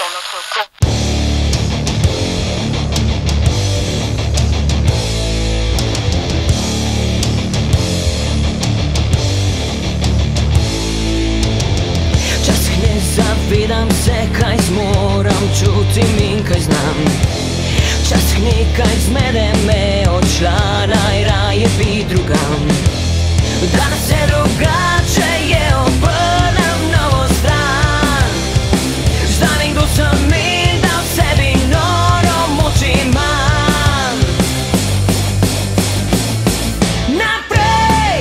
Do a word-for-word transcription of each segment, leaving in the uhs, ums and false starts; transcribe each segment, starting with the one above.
dans notre corps. Zavedam se, kaj zmorem, čutim in kaj znam. Včasih nekaj zmede me, odšla najraje bi drugam. Danes je drugače, je obrnem novo stran. Znam, kdo sem in da v sebi noro moč imam. Naprej,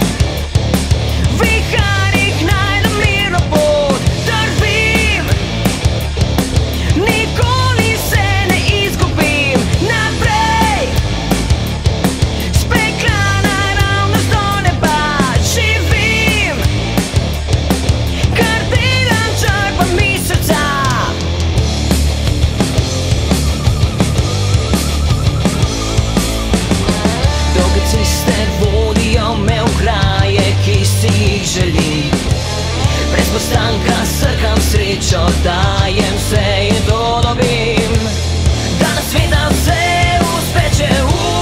viharjih najdem mirno pot. Želi. Brez postanka srkam srečo, dajem se in to dobim. Da na sveta vse uspeče v